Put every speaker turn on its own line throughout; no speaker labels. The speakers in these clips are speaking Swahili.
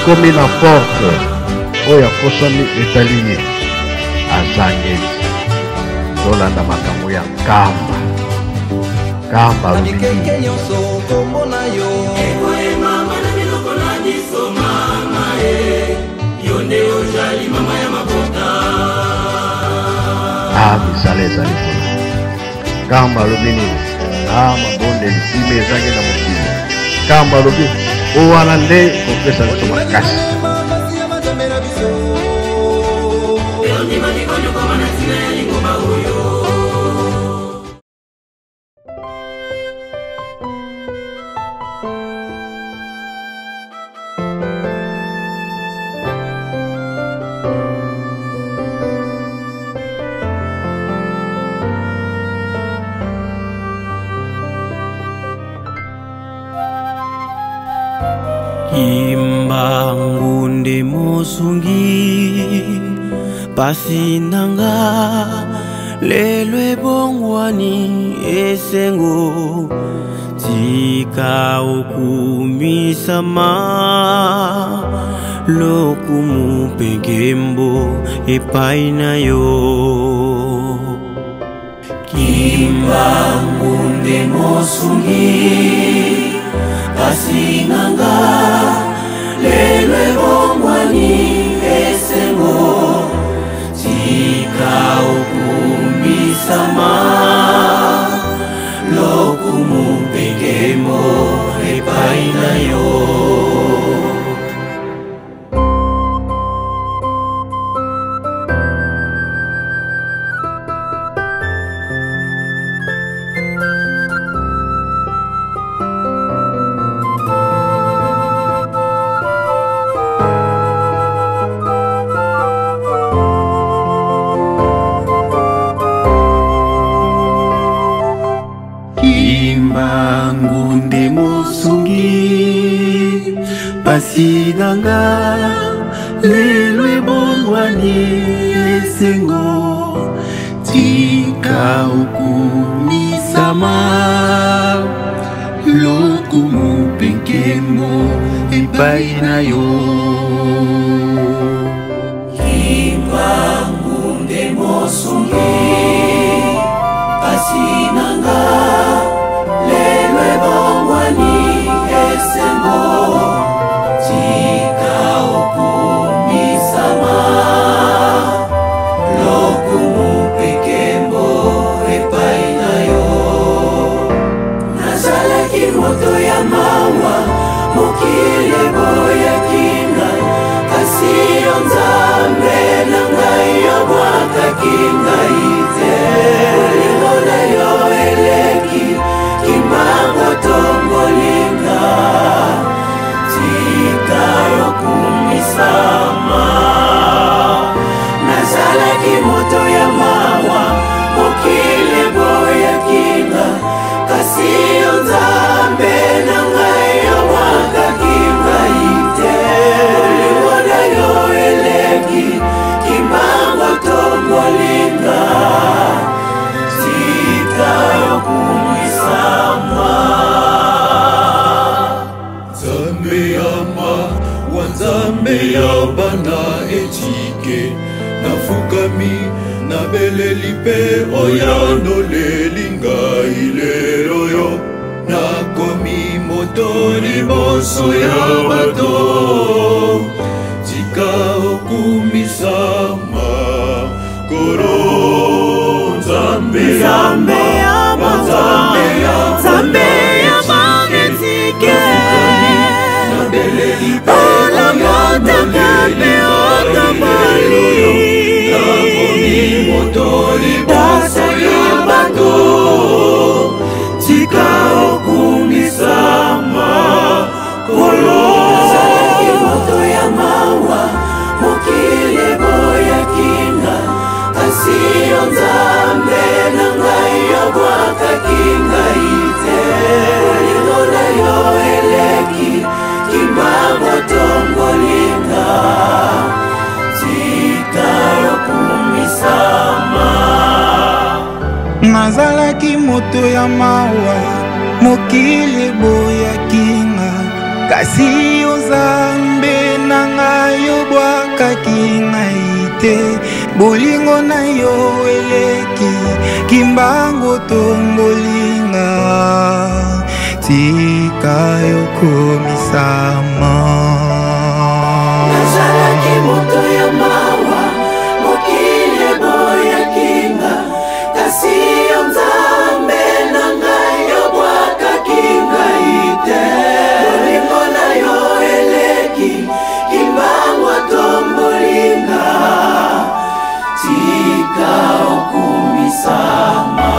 komi na porte oyo akosami etali azangeli tolanda makambo ya nkamba nkamba lobiki misala ezali kuna nkamba lobi nini mabondeli ime ezangi na mokili nkamba lobi owana nde kopesa biso makasi
Imbangunde mosungi pasinanga lelwe bongwani esengo tika okumisama lokumu pengembo epaina yo Kimbangunde mosungi pasinanga lelwe bongwani esengo tika okumisama lokumu pengemo epaina yo Imbangunde mosungi pasinanga lelwe bongwani esengo tika okumisama lokumu penkemo epaina yo Imbangunde mosungi pasinanga lelwe bongwani esengo tika okumisama lokumu pekembo epaina yo nazalaki moto ya mawa mokili boya kinga kasi yo nzambe na ngai yo bwakaki ngai te olingo na yo eleki kimbango tombolinga tika yokumisama nazalaki moto ya mawa mokili boya kinga kasi yo nzambe na ngai yo bwakaki ngai te olingo na yo eleki kimbango tombolinga tika yokumisama Nzambe yama wanzambe ya bana etike nafukami nabeleli pe oyandoleli ngai lelo yo nakomi moto liboso ya bato tika okumisama koro Nzambe yama Nzambe yama etike nabeleli pe oyandoleli nakomi moto liboso ya bato tika okumisama kolo nazalaki moto ya mawa mokili boya kinga kasi yo nzambe na ngai yo bwakaki ngai te olingo na yo eleki kimbango tombolinga tika yokumisama
nazalaki moto ya mawa mokili boya kinga kasi yo nzambe na ngai obwakaki ngai te, bolingo na yo eleki kimbangu tombolinga, tika yo komisama.
Nazalaki moto ya mawa, mokili boya kinga, kasi yo Nzambe na ngai obwakaki ngai te, bolingo na yo eleki kimbangu tombolinga, tika okumisama.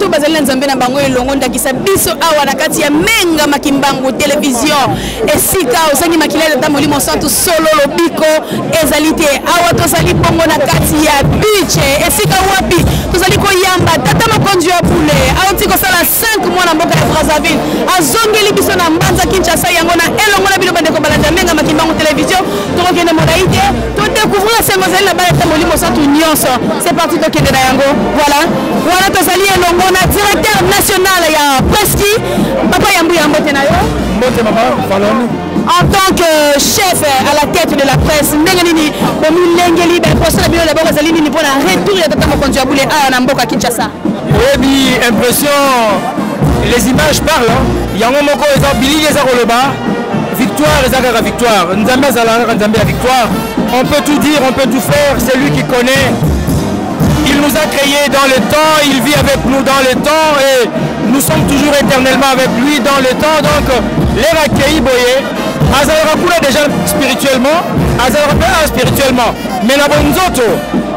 bato bazali na nzambe na bango elongo ndakisa biso awa na kati ya Menga Makimbangu télévision esika osangi makila tata molimo santu solo lobiko ezali te awa tozali bongo na kati ya beach esika wapi tozali koyamba tata mokonzi ya bule auti kosala 5 mois na mboka ya Brazzaville azongeli biso na Mbanza Kinshasa yango na elongo na biloba ndeko balanda Menga Makimbangu télévision tokokende modaite to découvrir sengo zali na bala tata molimo santu nyonso c'est parti tokende na yango voilà voilà tozali elongo na directeur national ya Preski papa yambu yambo te na yo
mbote mama faloni
en tant que chef à la tête de la presse ndengeni bomi lengeli ba poste na bino d'abord ezali nini pona retour ya tata mokonzi ya bule a na mboka Kinshasa
oui impression les images parlent yango moko eza bilili eza koloba victoire eza kaka victoire nzambe azalaka nzambe ya victoire on peut tout dire on peut tout faire c'est lui qui connaît. Il nous a créés dans le temps, il vit avec nous dans le temps et nous sommes toujours éternellement avec lui dans le temps. Donc, les accueillis boyés, Azalera Kula déjà spirituellement, Azalera spirituellement. Mais la bonne zoto,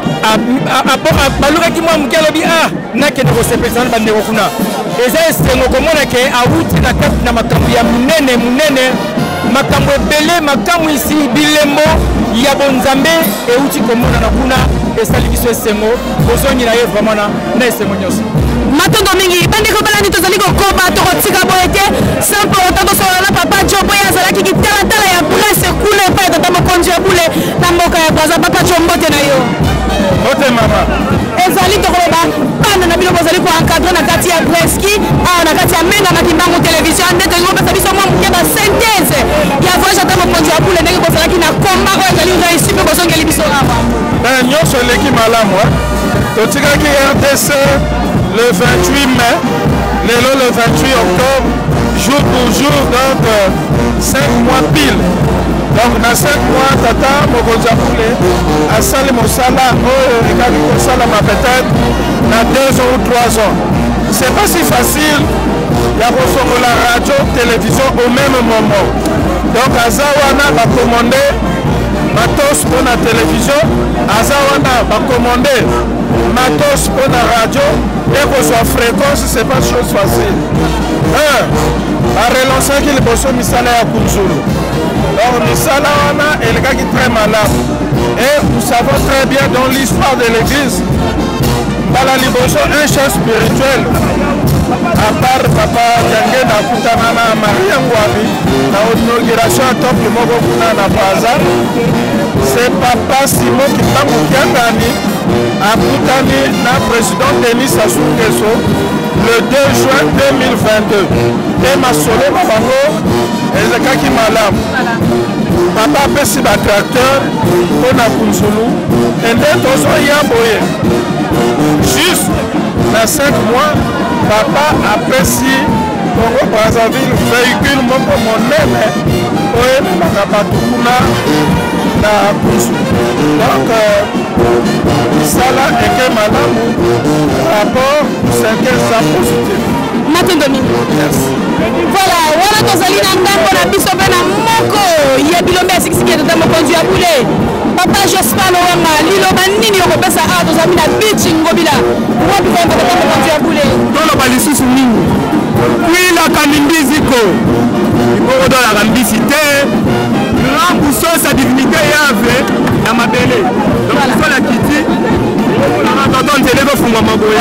Balura qui m'a mukalobi n'a que de reception de Bandekuna. Et ça, c'est un commande qui a outil na cap na makambuya munene. Makambo belé makambo ici bilembo ya bonzambe et outil komona na kuna esali biso esengo bozongi na ye vraiment na esengo nyonso
matondo mingi bandeko balandi tozali kokoba tokotika boyete sans pour autant tosola na papa Jobo ya zalaki kitala ya presse kule pa tata mokonzi ya bule na mboka ya Braza papa Chombote na yo
bote mama
ezali tokoloba bana na bilo bozali ko encadrer na kati ya Preski na kati ya Menga Makimbangu télévision ndeko ngo pesa biso mwa mukeba synthèse ya voyage tata mokonzi ya bule ndenge bozalaki na komba oyo ezali réussi pe bozongeli biso awa
nyonso eleki malamu totikaki RDC le 28 mai lelo le 28 octobre jour pour jour donc 5 mois pile donc na 5 mois tata mokonzi ya bule asali mosala oyo ekaki kosalama peut-être na 2 ans ou 3 ans c'est pas si facile ya kofongola radio télévision au même moment donc aza wana bacommande matos pour la télévision aza wana bacommande matos pour la radio et que soit fréquence c'est pas chose facile a relancer qui le bosso misala ya kunzulu donc misala wana elekaki très malade et nous savons très bien dans l'histoire de l'église bala liboso un chef spirituel à part papa Djange na kutana na Maria Ngwami na inauguration à top moko kuna na Braza c'est papa Simon Kitambo Kiangani a kutani na président Denis Sassou Nguesso le 2 juin 2022 et masolo bango ezekaki malamu papa apesi batracteur mpo na kunzulu ende tozoya boye juste na 5 mois papa apesi Congo Brazzaville véhicule moko monene oyo ememaka bato kuna na kunzulu donc misala eke malamu rapport 5 positif
matondomi voilà wana tozali na ndambo na biso mpe na moko ya bilombe ya sikisiki ya tata mokonzi ya bule papa Jospin Owanga liloba nini okopesa awa tozali na bichi ngobila wapi koyamba tata mokonzi ya bule
toloba lisusu nini kwilaka mindiziko ikodolaka mbisi te rambuso sa divinité yave na mabele donc so la kiti olanga toto nzele kofungwa maboye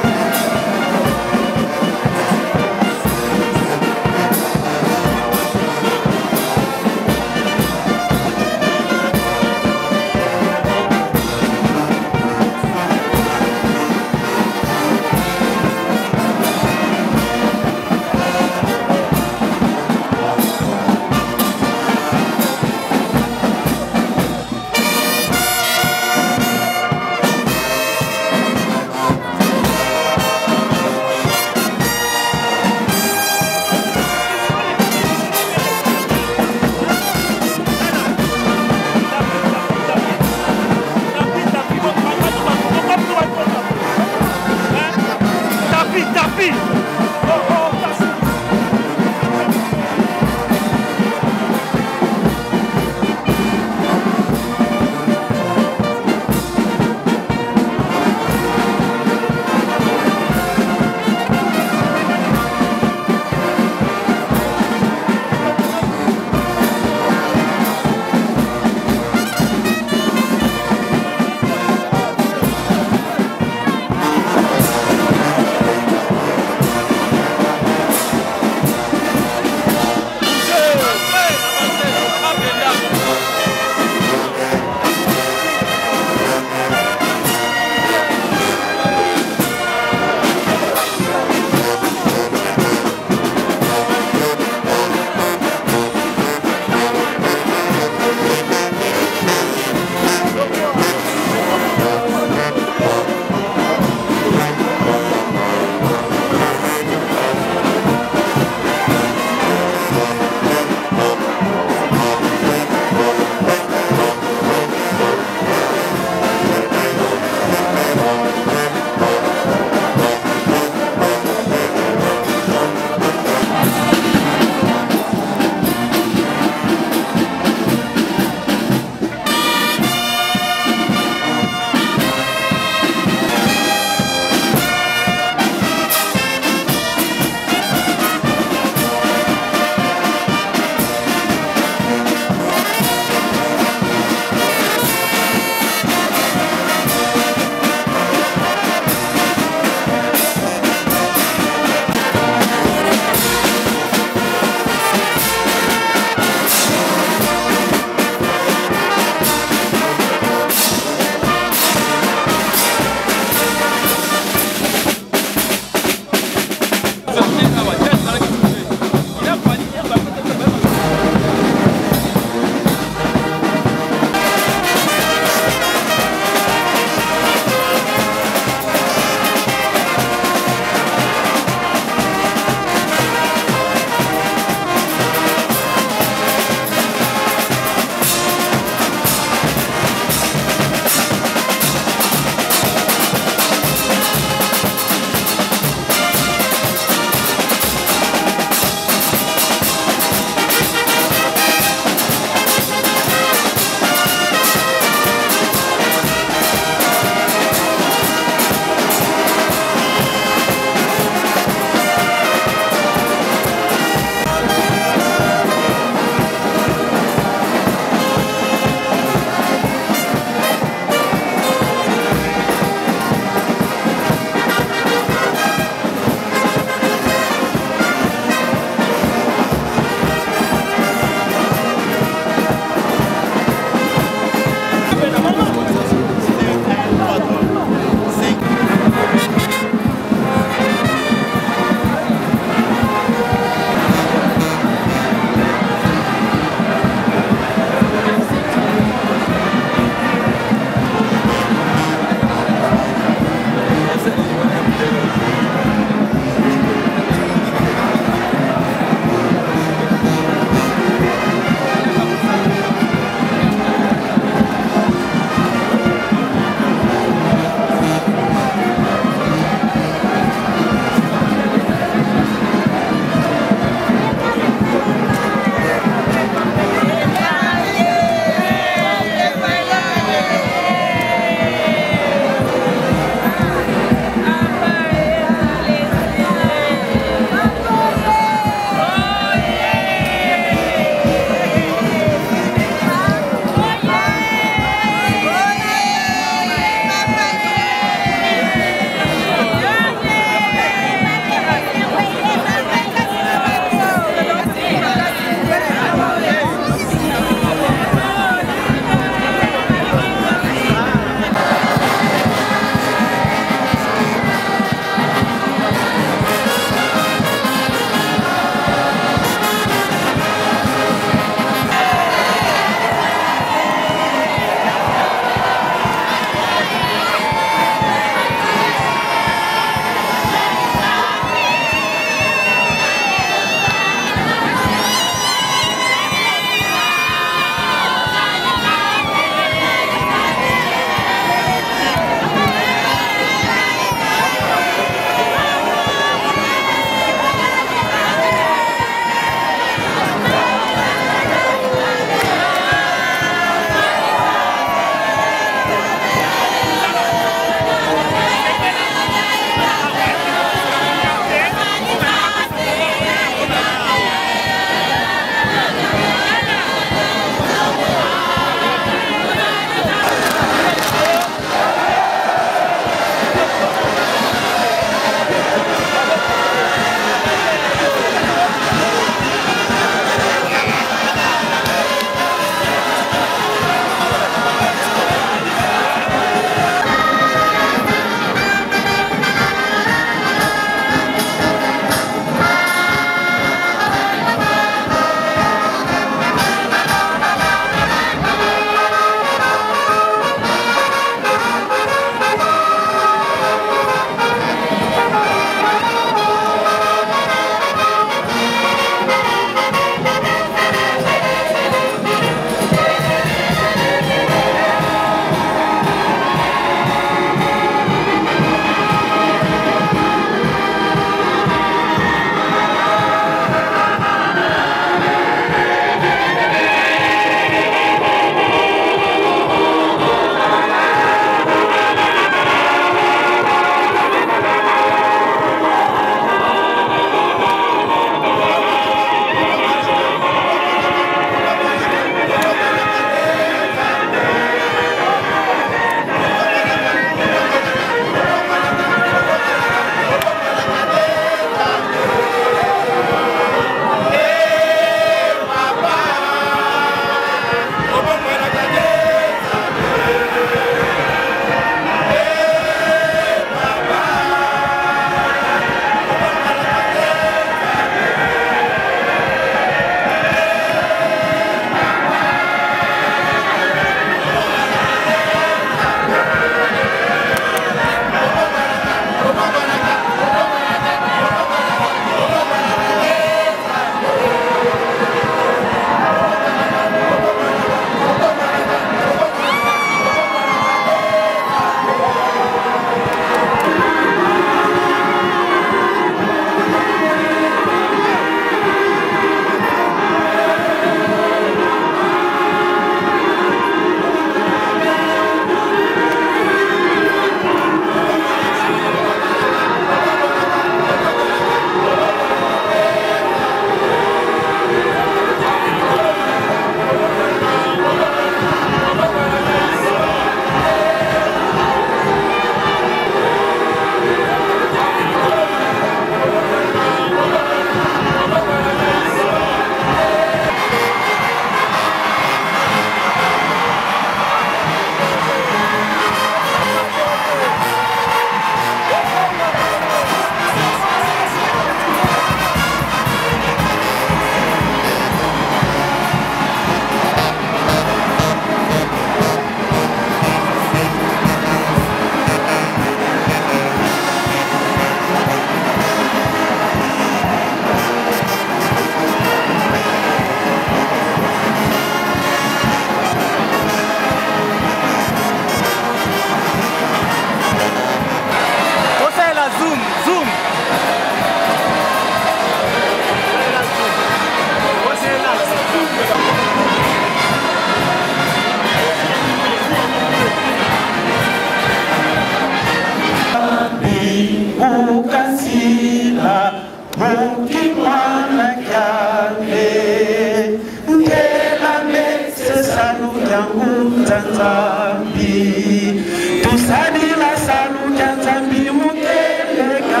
Mukasila Mukimwana Kyale Ngela Mese Salu Yangu Tanzambi Tusadila Salu Tanzambi Mukeleka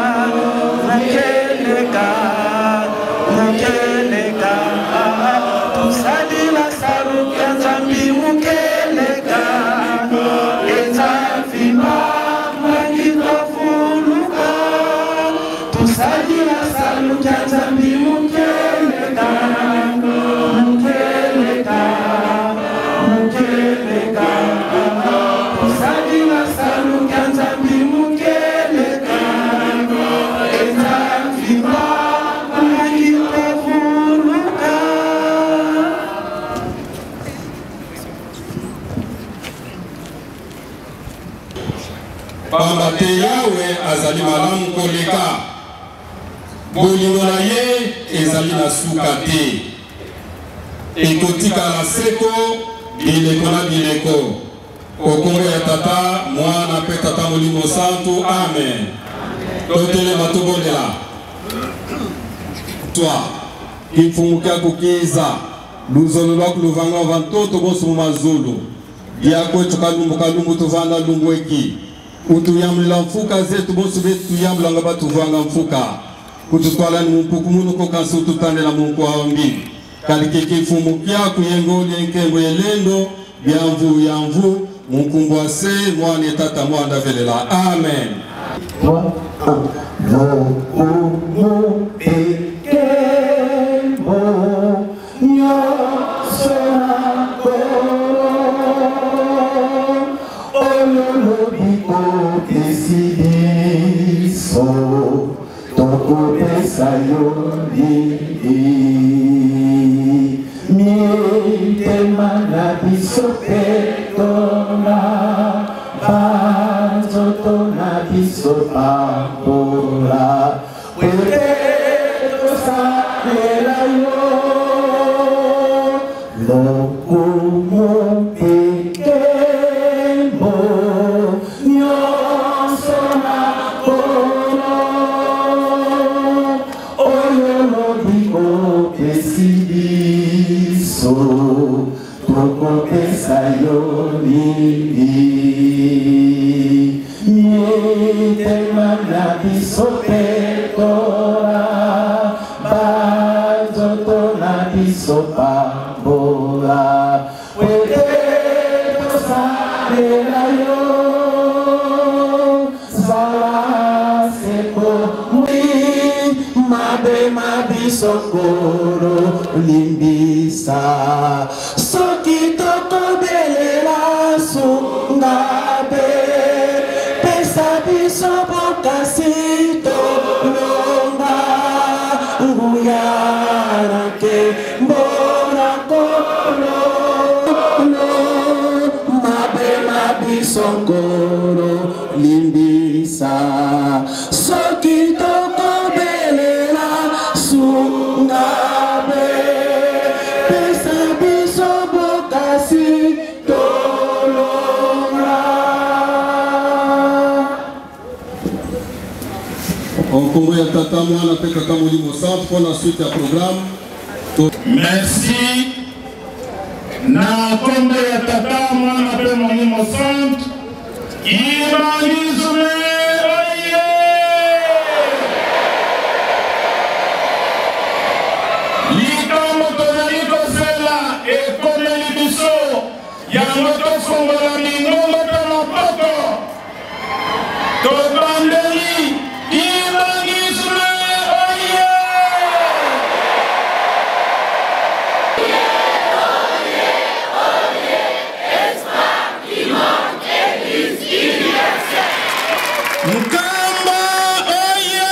Mukeleka Mukeleka Tusadila Salu Tanzambi Mukeleka Ezafima Magitofuluka Tusadila Salu Tanzambi Mukeleka Mukeleka Mukeleka Tusadila Salu Tanzambi Mukeleka Ezafima Magitofuluka.
Pamba te Yawe azali malamu koleka bolingo na ye ezali na suka te ekotikala seko bileko na bileko okombo ya tata mwana mpe tata molimo santu amen totelema tobondela twa kimfumuka kukiza luzolo lwako luvanga vantoto bonso mu mazulu yakwetu kalumbu tuvanga lumbweki utuyamula mfuka zetu bonso betu yamulanga batuvanga mfuka kututwala ni mumpuku munu kokansi ututandela mungu awambi kalikeke ifumukia kuyengoli enkembo yelendo byamvu yamvu munkumbu ase mwane tata mwanda velela amen.
Toko pesa yoni miente mana biso petona banzo tona biso pampola peto sa nela yo lokumo pekemo nyonso na Esidiso, toko pesa yoni miente mana biso petora bazo tona biso pambola peto sabela yo zala seko mabe mabisokoro limbisa soki toko belela sungabe pesa biso bokasi tolonga nguyana ke mbona kolo mabe mabisokoro limbisa soki toko sungabe pesa biso bokasi tolonga.
Onkombo ya tata mwana pe tata molimo santu pour la suite ya programme.
Merci. Na kombo ya tata mwana pe molimo santu ibangizume oye. Likambo tozali kosala ekomeli biso yango tofungola mingongo mpe mapoko tobandeli ibangisme oye. Mukamba oye.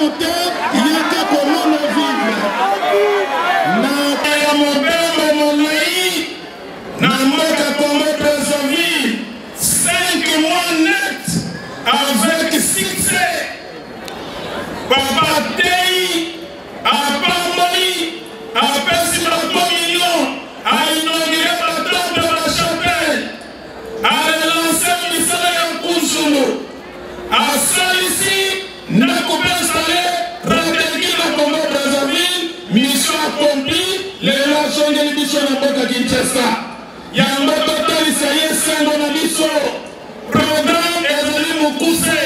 te yaka komona vivre na ya mobembo molai na mboka Congo Brazzaville 5 mois net avec succès. Papa Tei apamboli apesi bato million a inauguré bato de la chapelle a relancé misala ya Nkunsulu asalisi na kupinstale Radelki na Congo Brazzaville mission accomplie lelo ashongeli biso na mboka Kinshasa yango totalisa ye sango na biso programme ezali mokuse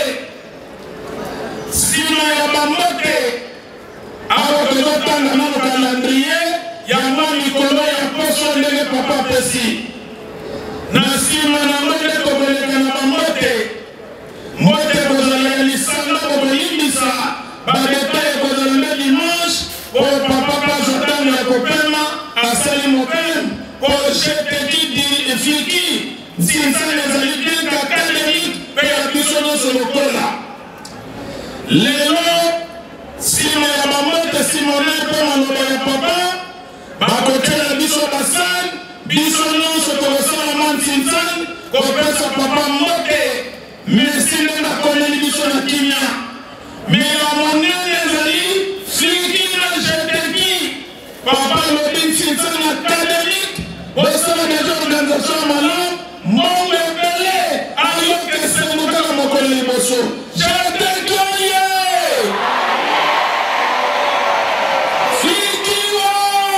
sima ya bambote awa tozotanga nano calendrier yango mikolo ya poso ndenge papa pesi na sima na mbote tokoleka na bambote mbote kozala ya lisanga kokoyimbisa badetaye kozala nde dimanche oyo papa pazotanga ya kopema asali mopeme oyo jeteki fliki nzinzana ezali blinka académique mpe ya biso nyonso lokola lelo nsima ya bamote simone mpe maloba ya papa bakotela biso basane biso nyonso tokosala mantinzane kopesa papa moke merci nde nakomeli biso na kimia me ya monene ezali fliki na jeteki papa lobi ntinzane académique bosala deja organisation ya malamu mongo ebele ayoka esengo kaka mokolo liboso jeteki oye flikiwo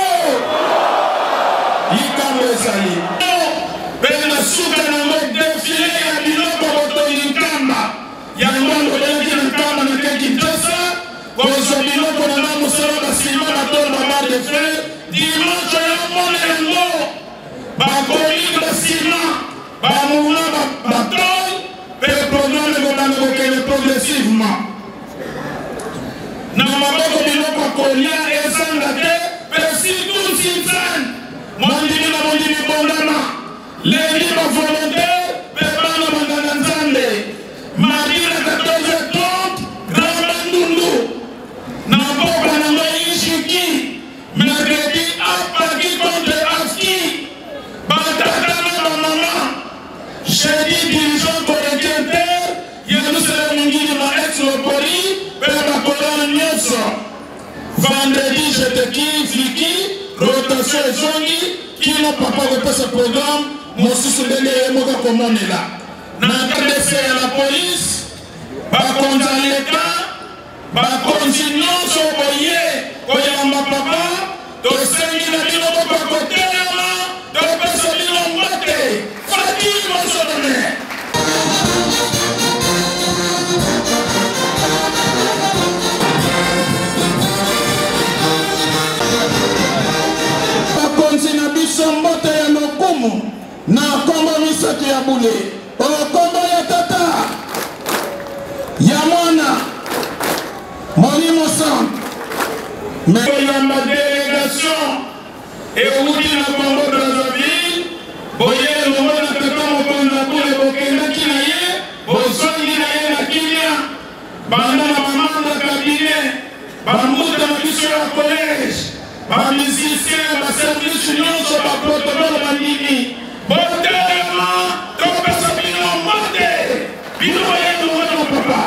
likambo ezali mpe na suka nango defile ya biloko botongi nkamba yango lobelaki na nkamba na ke Kinshasa kozwa biloko nanga mosala basima batolo babar de fer dimanche yamona yango bakoli basima bamouvement batol mpe programme ekobanda kokende progressivement na maboko biloko kolia ezanga te mpe surtout nsinzane mondimi na mondimi bondama lendi bavolontaire mpe bana banganga nzambe mardi na 14h30 grand bandundu na mboka nango ishiki mercredi apaki contre afki batata na bamama jeudi dirigeant collecteur yerusalem ngini ma ex lopori mpe bakolana nyonso vendredi jeteki fliki rotation ezongi kino papa kopesa programme mosusu ndenge ye moka komonela na kdc ya la police bakonzi ya leta bakonzi nyonso boye koyamba papa tosengi na bino boka kotelema topesa bino mbote faki mosodone bakonzi na biso mbote ya lokumu na kombo misato ya bule okombo ya tata ya mwana molimo centre mekoyamba délégation euti na Congo Brazzaville boye elongo na tata mokonzi ya bule bokendaki na ye bozongi na ye na kimia banda na bamanda kabinet bambuta na biso ya collège bamusicien baservice nyonso baprotokole bandimi botelema topesa bino mbote bino yenu wana papa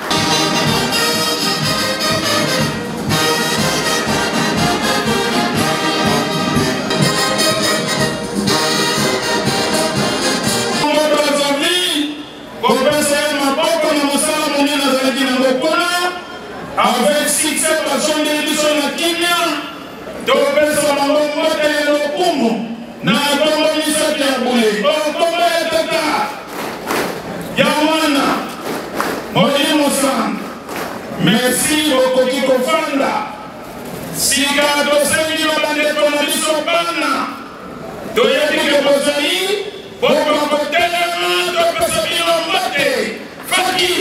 Congo Brazzaville kopesa ye maboko na mosala monene azalaki nango kuna avec succès basondeli biso na kimia topesa bango mbote ya lokumu na kombo misato ya bule okombo ya tata ya mwana molimo centre merci bokoki kofanda sika tosengi na bandeko na biso bana toyebi ke bozali bokokotelema topesa bino mbote faki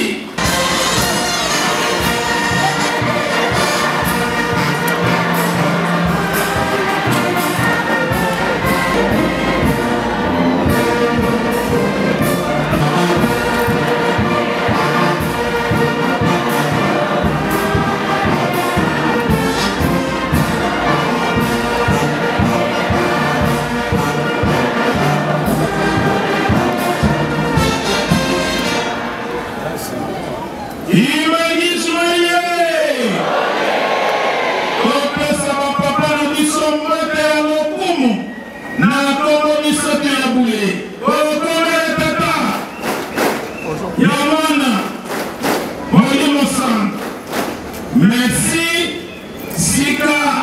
Imagis moye. Kopesa mapapa na biso mbote ya lokumu. Na komo misote ya bule. Okome tata. Yamana. Molimo san. Merci. Sika.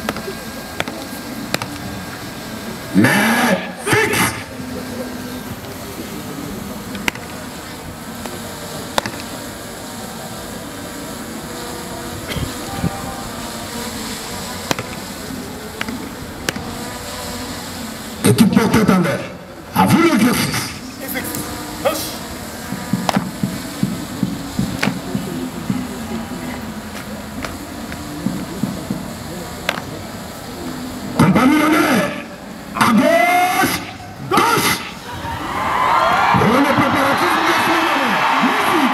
Mais fixe.
commandeur. À vous l'exercice. Compagnie d'honneur, à gauche, gauche. Pour les préparatifs de la musique.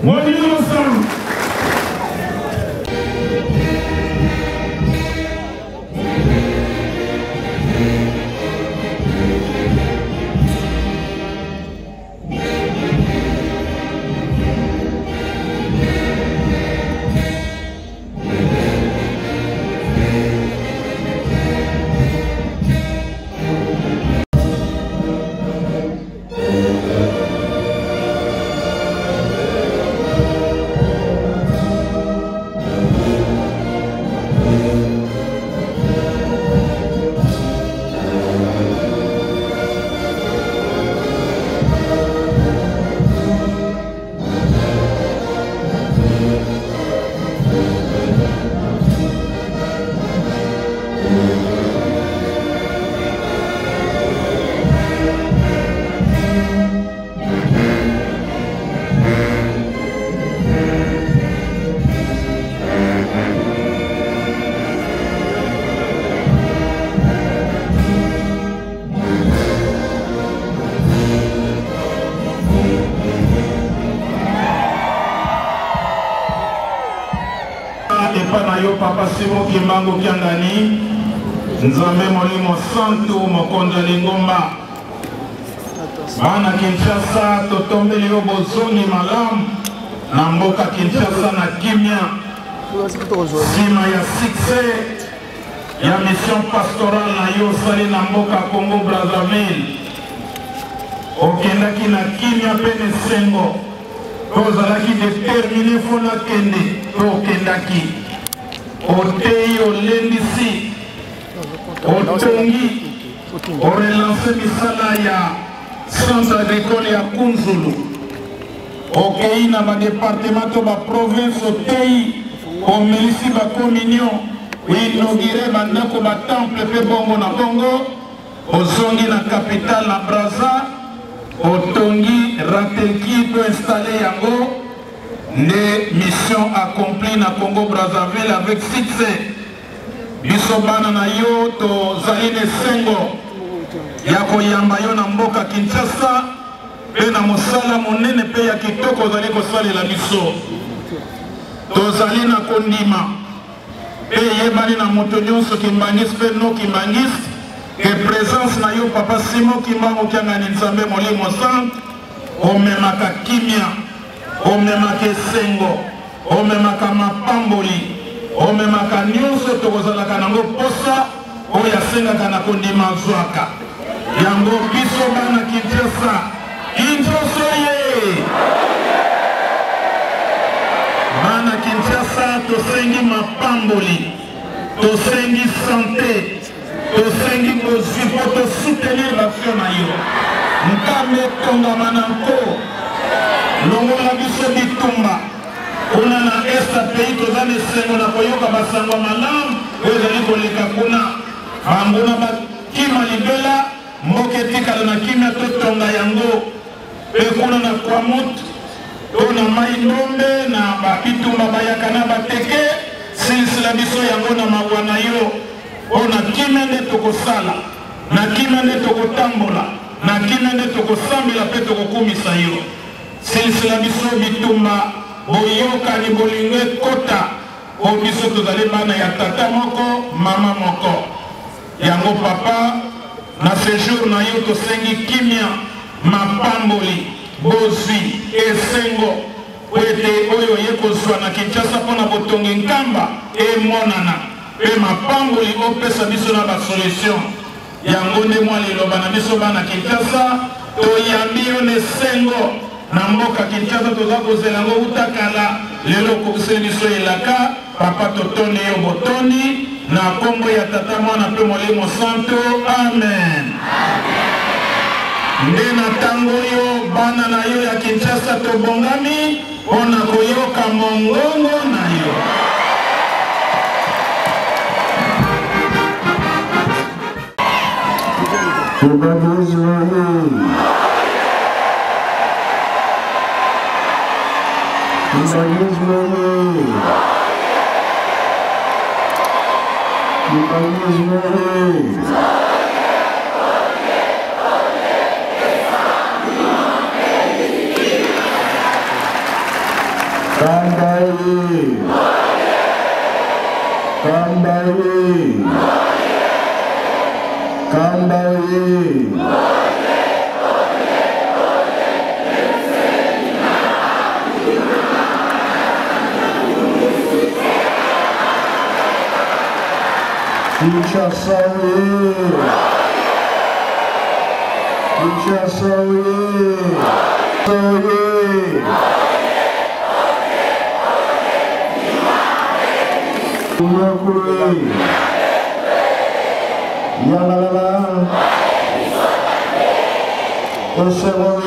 Moïse ensemble.
Papa Simon Kimbango Kiangani, Nzambe Molimo Santo Mokonda Lingomba, Bana Kinshasa, Totombele Bozoni Malam, Namboka Kinshasa na Kimia, Sima ya succès, ya mission pastorale na yo sali Namboka Congo Brazzaville, Okendaki na Kimia pene Sengo, Tozalaki déterminé fona kende, Okendaki. Otei olendisi otongi orelance misala ya centre agricole ya Kunzulu okei na badepartement ba province otei omelisi ba communion inaugure bandako ba temple pe bongo na bongo ozongi na capitale na Brazza otongi ratelki to installer yango. Les missions accomplies na Congo Brazzaville avec succès. Bisobana na yo to zaline sengo yako yamba yo na mboka Kinshasa pe na mosala monene pe ya kitoko zali ko sali la biso. To zalina kondima pe yebani na moto nyonso kimbangis pe no kimbangis ke présence na yo Papa Simon Kimbango Kiangani Nzambe Molimo Santo omemaka kimia. Omemaka sengo, omemaka mapamboli, omemaka nyonso tokozalaka nango posa oyo asengaka na kondima zwaka. Yango biso bana Kinshasa, Kinshasa ye! Bana Kinshasa tosengi mapamboli, tosengi santé, tosengi kozwi po tosoutenir l'action na yo. Nkame tongama na nko. Longola biso bitumba kuna na esta pays tozali sengo na koyoka basango malamu ezali koleka kuna banguna bakima libela mboka etikala na kimia totonga yango pe kuna na Kwamut to na mai ndombe na babitumba bayaka na bateke silisila biso yango na mawa na yo ona kimia nde tokosala na kimia nde tokotambola na kimia nde tokosambela pe tokokumisa yo. Silisila biso bitumba boyoka ni bolingo kota o biso tozali bana ya tata moko mama moko yango papa na séjour na yo tosengi kimia mapamboli bozwi esengo ete oyo ye kozwa na Kinshasa mpona botongi nkamba emonana pe mapamboli opesa biso na basolution yango nde mwa liloba na biso bana Kinshasa toyambi yo nesengo na mboka Kinshasa toza kozela ngo utakala lelo kokoseli biso elaka papa totoni yo botoni na kombo ya tata mwana pe Molimo Santo amen. Nde na tango yo bana na yo ya Kinshasa tobongami mpona koyoka mongongo na yo.
Kambaye. Kambaye. Kambaye. Kinshasa oye. Kinshasa oye. Oye. Oye. Yalalala. Osebo.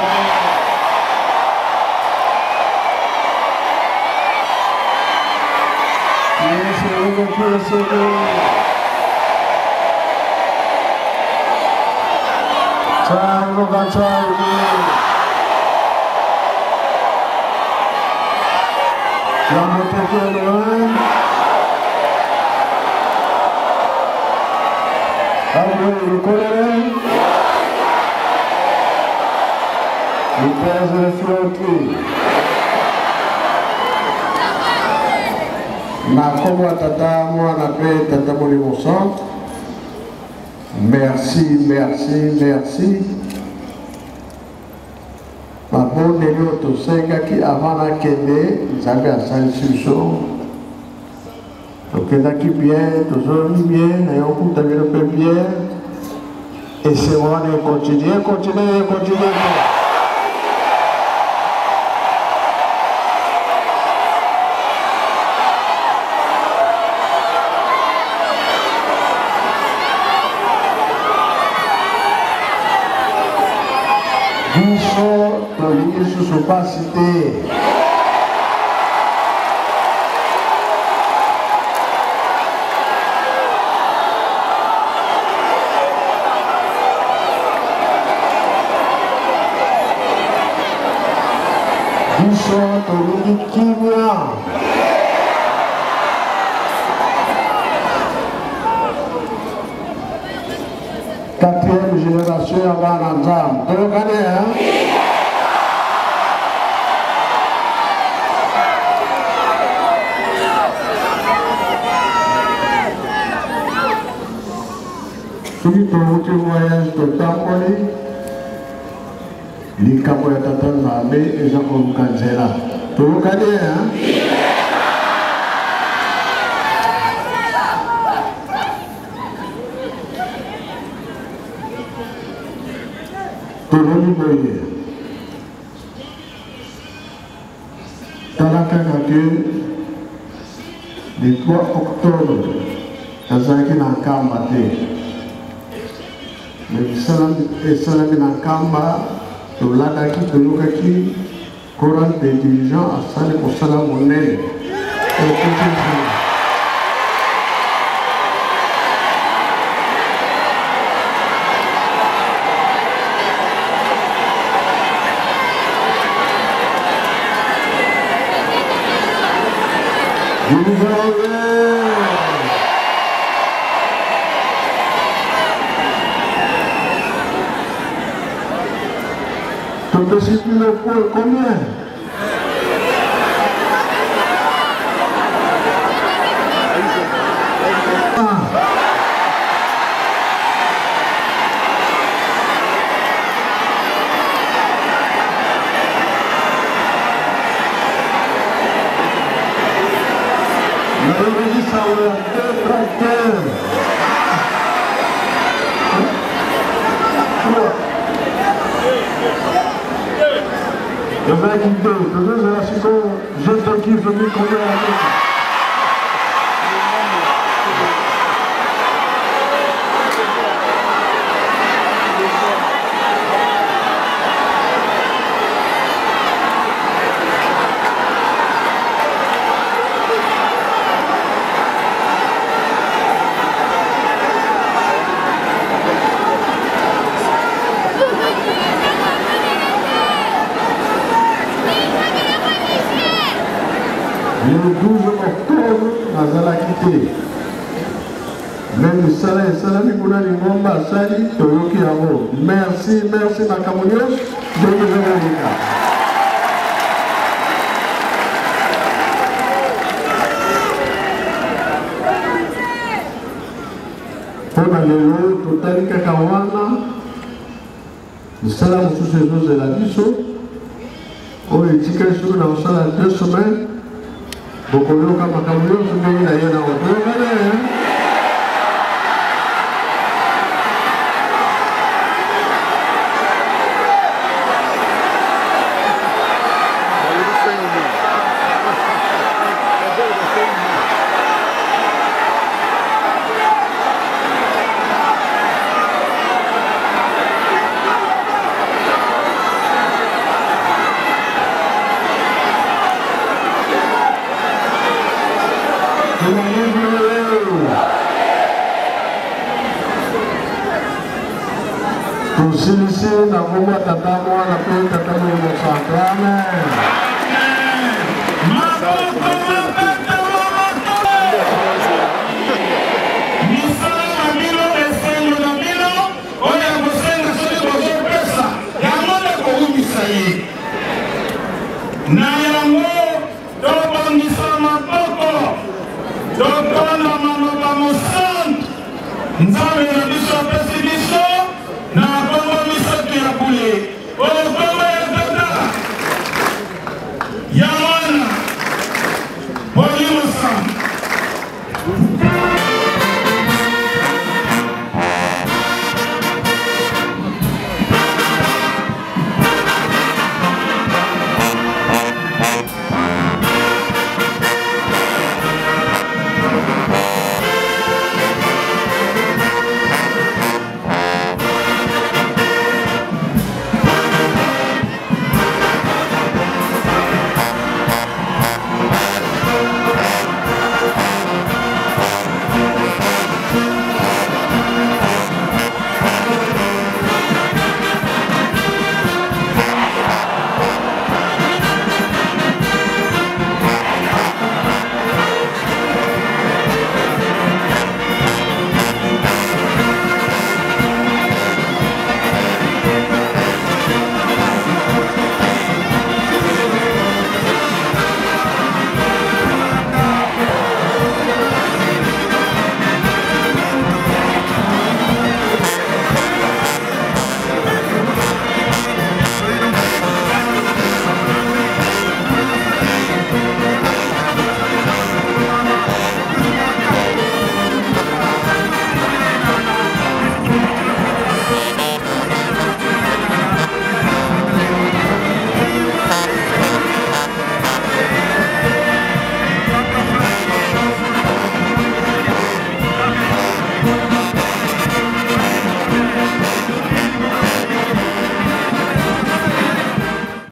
Chango Ganchari. Yamotekele. Algo Nicolere. Lupez Floti. Makomo tata mwana pe tata Molimo Centre. Merci, merci, merci. Ma bonne note senga qui avant la kende, ils avaient à Saint-Suso. Donc là qui bien, toujours bien, et on peut développer bien. Et c'est vrai de continuer, continuer, continuer. Ils ne sont pas cités. Ils sont au Kimia. Quatrième génération avant l'ensemble. Vous le connaissez, hein? Soki tovuti voyage totamboli likambo ya tata Nzambe eza koluka nzela tolukani toloni boye tala kaka ke le 3 octobre azalaki na nkamba te esalami na nkamba tolandaki toyokaki coran de dirigeant asali kosala monene Tout le point combien? Je vais quitter, je te kiffe, je me connais avec. Le 12 octobre, nous allons quitter. Même le salaire, pour la Lingomba, Sali, Toyoki Amo. Merci, merci, Nakamunios. Je vous remercie. mpona lelo totali kaka wana misala mosusu ezozela biso oyo etikali soki na kosala 2 semaines bokoyoka makambo nyonso ndenge na ye na otoyokane tusilisi na ngoma tata mwana pe tata mwana santo amen misala milo esengo na milo oya kosenga soki kozopesa yango nde koumisa ye na yango tobongisa maboko totonda maloba mosantu nzambe